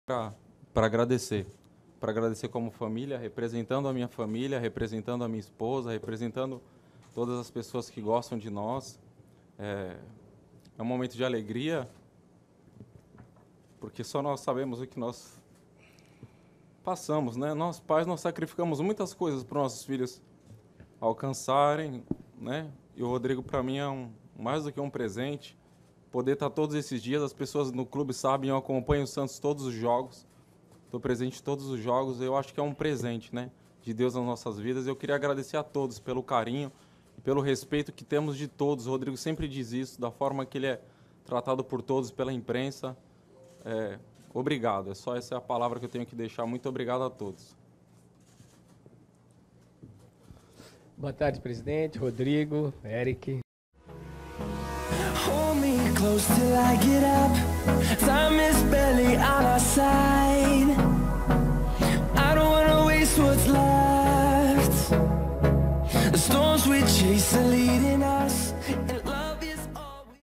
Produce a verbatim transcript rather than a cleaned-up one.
para agradecer. Para agradecer como família, representando a minha família, representando a minha esposa, representando todas as pessoas que gostam de nós. É, é um momento de alegria, porque só nós sabemos o que nós passamos, né? Nós, pais, nós sacrificamos muitas coisas para os nossos filhos alcançarem, né? E o Rodrigo, para mim, é um, mais do que um presente. Poder estar todos esses dias, as pessoas no clube sabem, eu acompanho o Santos todos os jogos, estou presente em todos os jogos, eu acho que é um presente, né, de Deus nas nossas vidas. Eu queria agradecer a todos pelo carinho, pelo respeito que temos de todos. O Rodrigo sempre diz isso, da forma que ele é tratado por todos, pela imprensa. É, obrigado, é só essa a palavra que eu tenho que deixar. Muito obrigado a todos. Boa tarde, presidente, Rodrigo, Eric. Hold me close till I get up. Time is barely on our side. I don't wanna waste what's left. The storms we chase are leading us.